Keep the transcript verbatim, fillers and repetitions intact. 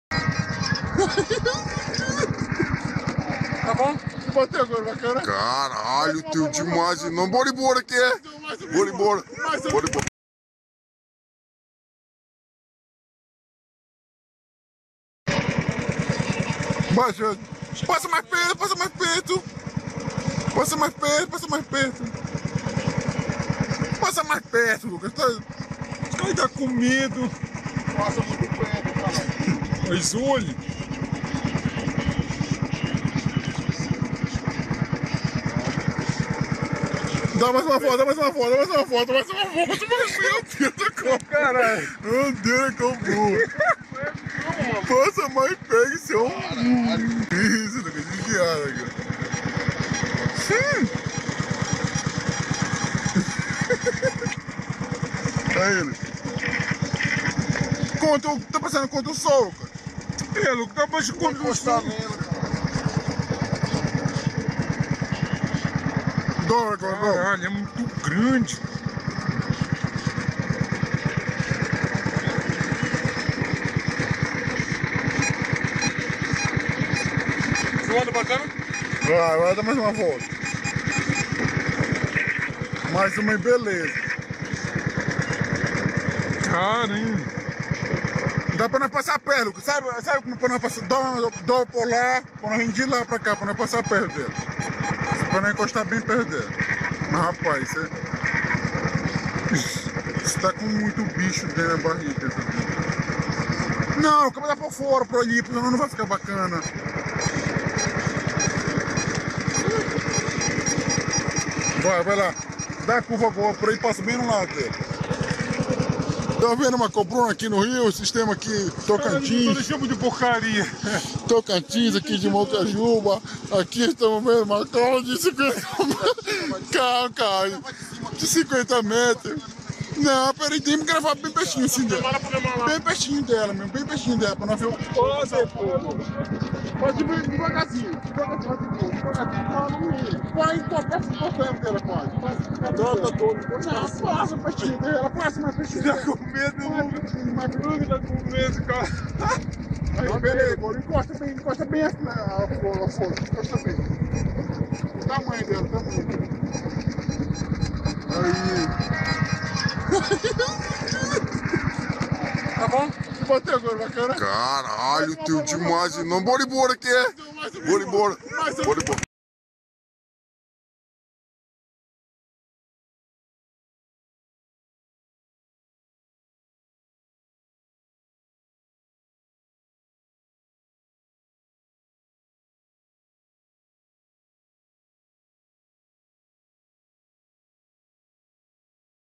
Tá bom? Bateu agora, bacana? Caralho, teu demais. Não, bora embora aqui, é? Bora embora. Bora embora. Baixa. Passa mais perto, passa mais perto. Passa mais perto, passa mais perto. Passa mais perto, Lucas. Tá... Os caras tá com medo. Passa muito perto, cara. Mas olhe. Dá mais uma foto, dá mais uma foto, dá mais uma foto, dá mais uma foto, mais uma foto. Meu Deus, é como... Caralho. Meu Deus, é como burro. Passa mais perto, isso é um burro. Isso, não acredito de piada, cara. Sim. Aí ele. Conta, o que tá passando contra o sol, cara. É, Lucas, tá baixo contra o sol. Dói, agora, dói. Caralho, é muito grande. Filmando bacana? Vai, vai dar mais uma volta. Mais uma beleza. Caramba. Dá pra nós passar perto, Lucas. Sabe, sabe como é pra nós passar? Dó, dó por lá, pra nós vir de lá pra cá, pra nós passar perto dele. Pra nós encostar bem perto dele. Mas rapaz, você... Você tá com muito bicho dentro da barriga. Sabe? Não, como dá pra fora, pra ali, senão não vai ficar bacana. Vai, vai lá. Dá a curva boa por aí, passa bem no lado dele. Tá vendo uma cobrona aqui no Rio, sistema aqui Tocantins. Deixamos de porcaria. Tocantins aqui de Montejuba. Aqui estamos vendo uma cola de cinquenta Calma, cara. De cinquenta metros. Não, peraí, tem que gravar bem pertinho assim dela. Bem pertinho dela mesmo, bem pertinho dela, pra nós ver o. Ô, depois. Pode ir devagarzinho, devagarzinho, devagarzinho. Vai encostar perto dela, pode. Toca todo. Não, passa pertinho dela, passa mais pertinho Tá dela. com medo, Mais pertinho, mais pertinho. Tá com medo, cara. Aí, beleza, agora encosta bem, encosta bem a folha, encosta bem. O tamanho dela, o tamanho dela. Aí. Tá bom? Bateu agora, bacana? Caralho, teu demais. Não, bora embora aqui, é? Bora embora. Bora embora.